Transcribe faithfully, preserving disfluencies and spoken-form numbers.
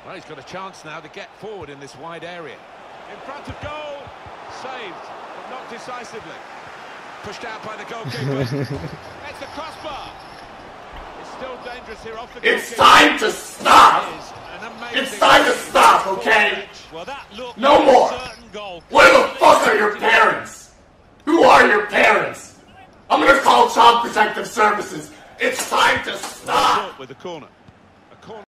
Well, he's got a chance now to get forward in this wide area. In front of goal, saved, but not decisively. Pushed out by the goalkeeper. It's the crossbar. It's still dangerous here off the goalkeeper. It's time to stop! It's time to stop, okay? Well, that looked no like more! a certain goal. Where the fuck are your parents? Who are your parents? I'm gonna call Child Protective Services. It's time to stop! With the corner.